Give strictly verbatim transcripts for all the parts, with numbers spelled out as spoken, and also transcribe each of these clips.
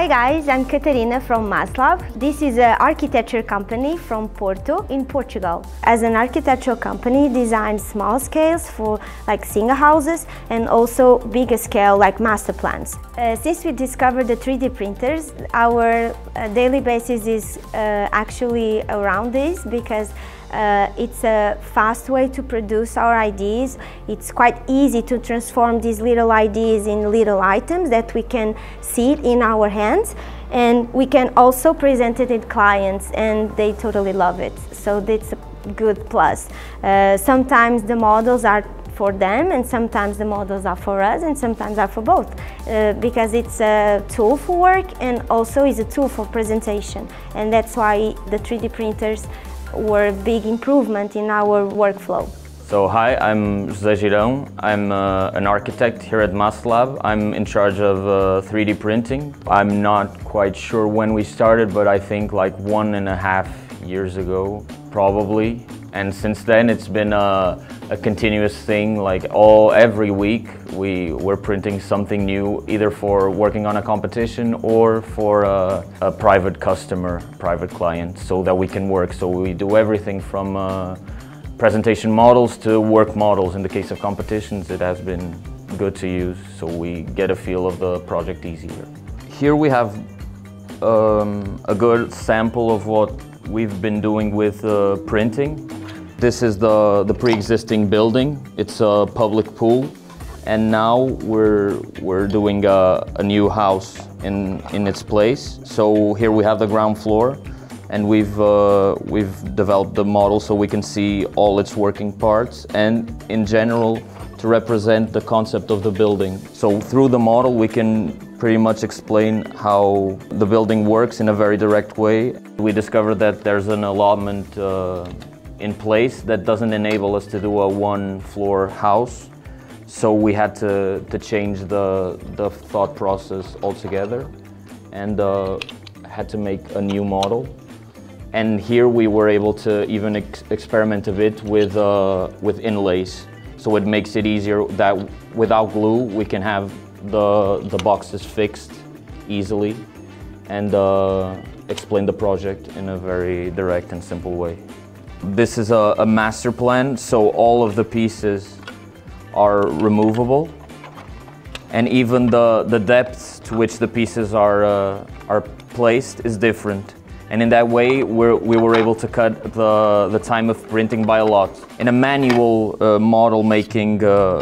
guys, I'm Catarina from MASSLAB. This is an architecture company from Porto in Portugal. As an architectural company, designs small scales for like single houses and also bigger scale like master plans. Uh, since we discovered the three D printers, our uh, daily basis is uh, actually around this because Uh, it's a fast way to produce our ideas. It's quite easy to transform these little ideas in little items that we can see it in our hands, and we can also present it to clients and they totally love it. So that's a good plus. Uh, sometimes the models are for them and sometimes the models are for us and sometimes are for both uh, because it's a tool for work and also is a tool for presentation, and that's why the three D printers were a big improvement in our workflow. So hi, I'm José Girão. I'm uh, an architect here at MASSLAB. I'm in charge of uh, three D printing. I'm not quite sure when we started, but I think like one and a half years ago, probably. And since then it's been a, a continuous thing, like all every week we were printing something new, either for working on a competition or for a, a private customer, private client, so that we can work. So we do everything from uh, presentation models to work models. In the case of competitions, it has been good to use, so we get a feel of the project easier. Here we have um, a good sample of what we've been doing with uh, printing. This is the, the pre-existing building. It's a public pool, and now we're, we're doing a, a new house in, in its place. So here we have the ground floor, and we've, uh, we've developed the model so we can see all its working parts and in general to represent the concept of the building. So through the model we can pretty much explain how the building works in a very direct way. We discovered that there's an allotment uh, in place that doesn't enable us to do a one-floor house, so we had to, to change the, the thought process altogether and uh, had to make a new model. And here we were able to even ex experiment a bit with, uh, with inlays, so it makes it easier that without glue we can have the, the boxes fixed easily and uh, explain the project in a very direct and simple way. This is a, a master plan, so all of the pieces are removable, and even the, the depth to which the pieces are, uh, are placed is different. And in that way, we're, we were able to cut the, the time of printing by a lot. In a manual uh, model making uh,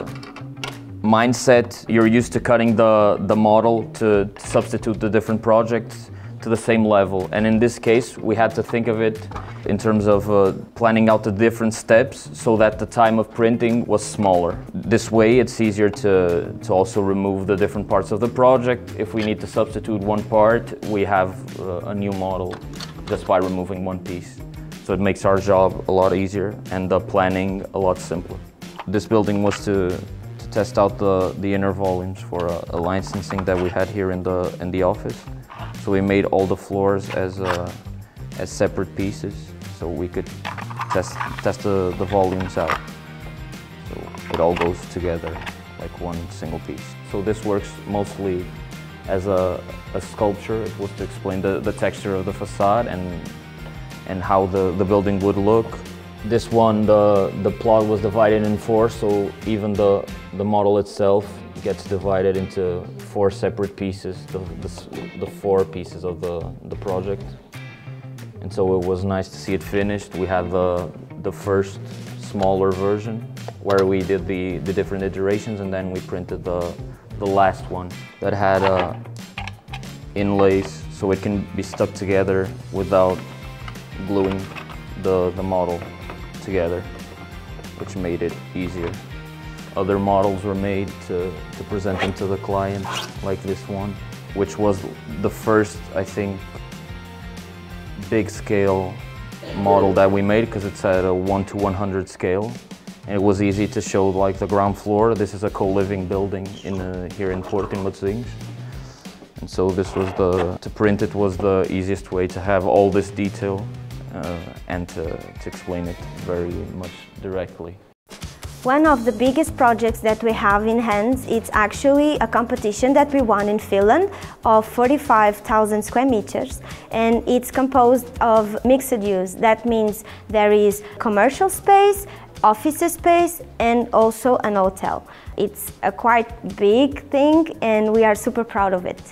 mindset, you're used to cutting the, the model to, to substitute the different projects to the same level. And in this case, we had to think of it in terms of uh, planning out the different steps so that the time of printing was smaller. This way, it's easier to, to also remove the different parts of the project. If we need to substitute one part, we have uh, a new model just by removing one piece. So it makes our job a lot easier and the planning a lot simpler. This building was to, to test out the, the inner volumes for a, a licensing that we had here in the, in the office. So we made all the floors as, uh, as separate pieces, so we could test, test the, the volumes out. So it all goes together like one single piece. So this works mostly as a, a sculpture. It was to explain the, the texture of the facade and, and how the, the building would look. This one, the, the plot was divided in four, so even the, the model itself gets divided into four separate pieces, the, the, the four pieces of the, the project. And so it was nice to see it finished. We had the, the first smaller version where we did the, the different iterations, and then we printed the, the last one that had uh, inlays so it can be stuck together without gluing the, the model together, which made it easier. Other models were made to, to present them to the client, like this one, which was the first, I think, big scale model that we made because it's at a one to one hundred scale. And it was easy to show like the ground floor. This is a co-living building in uh, here in Porto, in Matosinhos. And so this was the, to print it was the easiest way to have all this detail uh, and to, to explain it very much directly. One of the biggest projects that we have in hands, it's actually a competition that we won in Finland of forty-five thousand square meters, and it's composed of mixed use. That means there is commercial space, office space, and also an hotel. It's a quite big thing and we are super proud of it.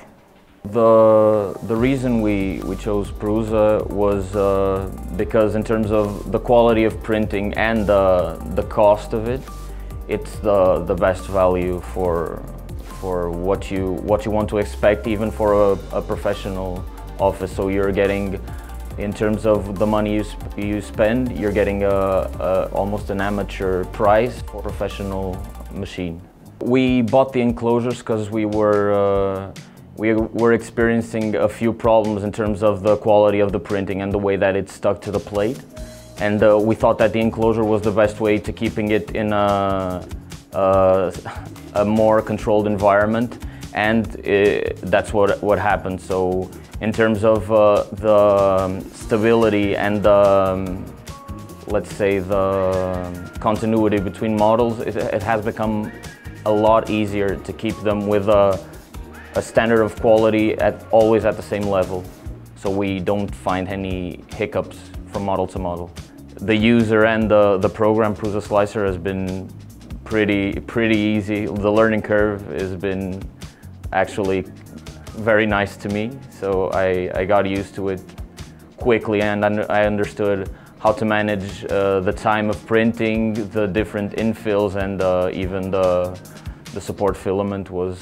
The, the reason we, we chose Prusa was uh, because in terms of the quality of printing and the, the cost of it, it's the, the best value for, for what, you, what you want to expect even for a, a professional office. So you're getting, in terms of the money you, sp you spend, you're getting a, a, almost an amateur price for a professional machine. We bought the enclosures because we were uh, We were experiencing a few problems in terms of the quality of the printing and the way that it stuck to the plate. And uh, we thought that the enclosure was the best way to keeping it in a, a, a more controlled environment. And it, that's what, what happened. So in terms of uh, the stability and the, um, let's say, the continuity between models, it, it has become a lot easier to keep them with a a standard of quality at always at the same level, so we don't find any hiccups from model to model. The user and the, the program Prusa Slicer has been pretty pretty easy. The learning curve has been actually very nice to me, so I, I got used to it quickly, and I understood how to manage uh, the time of printing, the different infills, and uh, even the The support filament was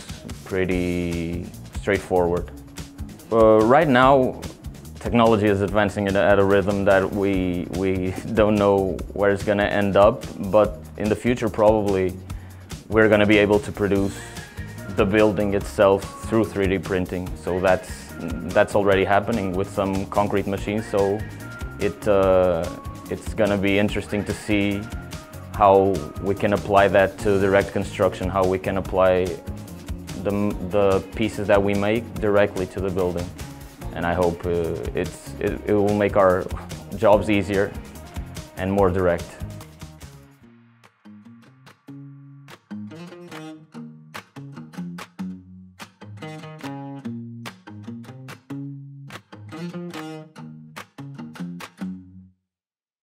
pretty straightforward. Uh, right now, technology is advancing at a, at a rhythm that we, we don't know where it's going to end up, but in the future probably we're going to be able to produce the building itself through three D printing. So that's, that's already happening with some concrete machines, so it, uh, it's going to be interesting to see how we can apply that to direct construction, how we can apply the, the pieces that we make directly to the building. And I hope uh, it's, it, it will make our jobs easier and more direct.